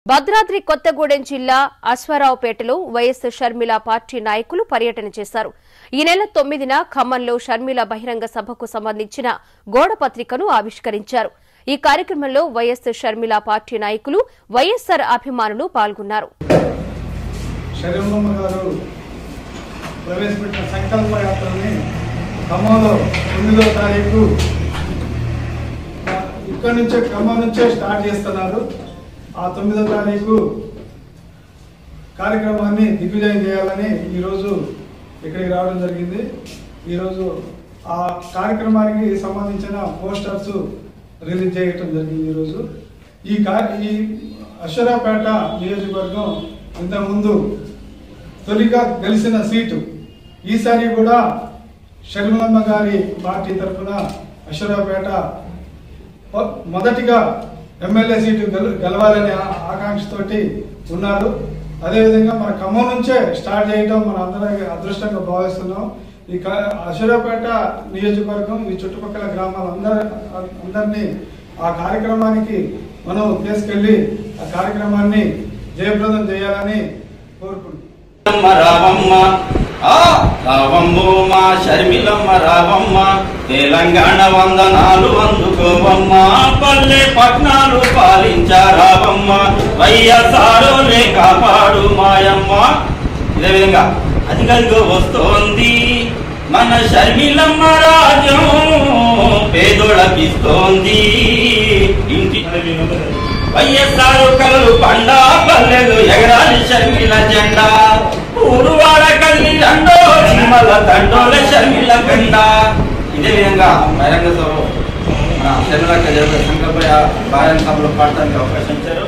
భద్రాద్రి కొత్తగూడెం జిల్లా అశ్వారావుపేటలో YS Sharmila party నాయకులు పర్యటన చేశారు. ఈ నెల 9న ఖమ్మంలో షర్మిల బహిరంగ సభకు సంబంధించిన గోడపత్రికను ఆవిష్కరించారు. ఈ కార్యక్రమంలో వైఎస్ షర్మిల పార్టీ నాయకులు, వైఎస్ఆర్ అభిమానులు పాల్గొన్నారు. ఆ 9వ తారీఖు కార్యక్రమాన్ని దిగ్విజయం చేయాలని ఈరోజు ఇక్కడికి రావడం జరిగింది. ఈరోజు ఆ కార్యక్రమానికి సంబంధించిన పోస్టర్స్ రిలీజ్ చేయడం జరిగింది. ఈరోజు ఈ అశ్వారావుపేట నియోజకవర్గం ఇంతకుముందు తొలిగా గెలిచిన సీటు, ఈసారి కూడా షర్మిలమ్మ గారి పార్టీ తరఫున అశ్వారావుపేట మొదటిగా ఎమ్మెల్యే సీటు గెలవాలనే ఆకాంక్షతోటి ఉన్నారు. అదేవిధంగా మన ఖమ్మం నుంచే స్టార్ట్ చేయడం మన అందరికీ అదృష్టంగా భావిస్తున్నాం. ఈ అశ్వారావుపేట నియోజకవర్గం, ఈ చుట్టుపక్కల గ్రామాలందరినీ ఆ కార్యక్రమానికి మనం తీసుకెళ్లి ఆ కార్యక్రమాన్ని జయప్రదం చేయాలని కోరుకుంటున్నాం. రావమ్మ మా షర్మిలమ్మ రావమ్మ, తెలంగాణ వందనాలు అందుకోవమ్మ, పల్లె పట్నాలు పాలించారావమ్మ, వైఎస్ఆర్నే కాపాడు మాయమ్మ. ఇదే విధంగా అధికారిగా వస్తోంది మన షర్మిలమ్మ రాజ్యం, పేదోళ్ళకిస్తోంది ఇంటి వైఎస్ఆర్ కలలు పండా, పల్లెలు ఎగరాలి షర్మిల జెండా, ఊరువాడ కల్లి దండో సినిమాల దండోల షర్మిల గండ. ఇదే విధంగా బహిరంగ సభ మన షర్మిల సంకల్ప బహిరంగ సభలో పాడటానికి అవకాశం ఇచ్చారు.